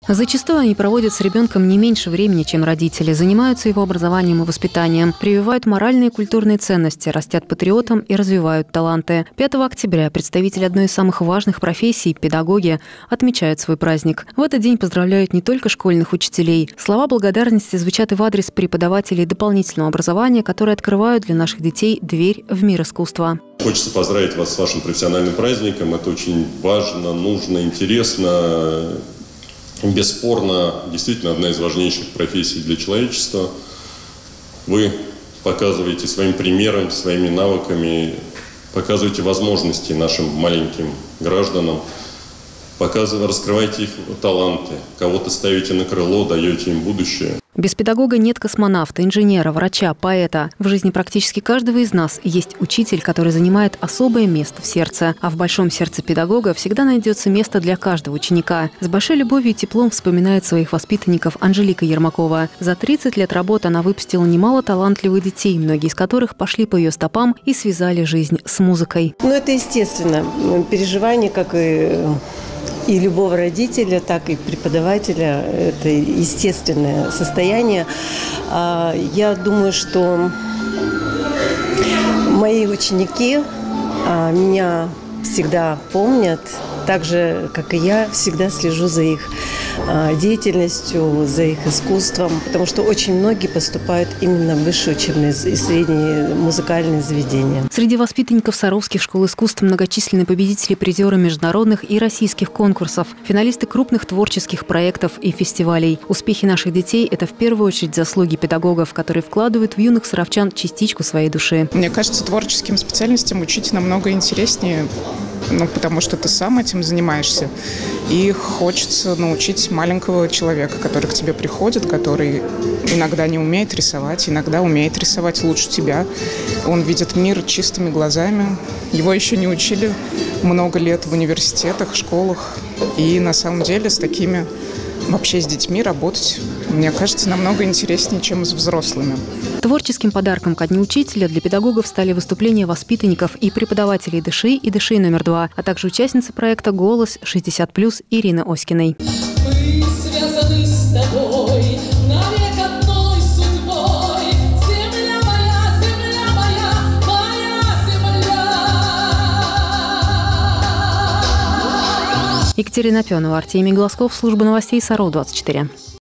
Зачастую они проводят с ребенком не меньше времени, чем родители, занимаются его образованием и воспитанием, прививают моральные и культурные ценности, растят патриотом и развивают таланты. 5 октября представители одной из самых важных профессий – педагоги – отмечают свой праздник. В этот день поздравляют не только школьных учителей. Слова благодарности звучат и в адрес преподавателей дополнительного образования, которые открывают для наших детей дверь в мир искусства. Хочется поздравить вас с вашим профессиональным праздником. Это очень важно, нужно, интересно. Бесспорно, действительно одна из важнейших профессий для человечества. Вы показываете своим примером, своими навыками, показываете возможности нашим маленьким гражданам, раскрываете их таланты, кого-то ставите на крыло, даете им будущее. Без педагога нет космонавта, инженера, врача, поэта. В жизни практически каждого из нас есть учитель, который занимает особое место в сердце. А в большом сердце педагога всегда найдется место для каждого ученика. С большой любовью и теплом вспоминает своих воспитанников Анжелика Ермакова. За 30 лет работы она выпустила немало талантливых детей, многие из которых пошли по ее стопам и связали жизнь с музыкой. Это естественно. Переживание, как и любого родителя, так и преподавателя. Это естественное состояние. Я думаю, что мои ученики меня всегда помнят, так же, как и я, всегда слежу за их деятельностью, за их искусством, потому что очень многие поступают именно в высшие учебные и средние музыкальные заведения. Среди воспитанников Саровских школ искусств многочисленные победители, призеры международных и российских конкурсов, финалисты крупных творческих проектов и фестивалей. Успехи наших детей – это в первую очередь заслуги педагогов, которые вкладывают в юных саровчан частичку своей души. Мне кажется, творческим специальностям учить намного интереснее, потому что ты сам этим занимаешься. И хочется научить маленького человека, который к тебе приходит, который иногда не умеет рисовать, иногда умеет рисовать лучше тебя. Он видит мир чистыми глазами. Его еще не учили много лет в университетах, школах. И на самом деле с такими, вообще с детьми работать, мне кажется, намного интереснее, чем с взрослыми. Творческим подарком ко Дню учителя для педагогов стали выступления воспитанников и преподавателей ДШИ и ДШИ номер 2, а также участницы проекта «Голос 60+» Ирины Оськиной. Мы связаны с тобой навек одной судьбой. Земля моя, моя земля. Екатерина Пенова, Артемий Глазков, служба новостей Саров 24.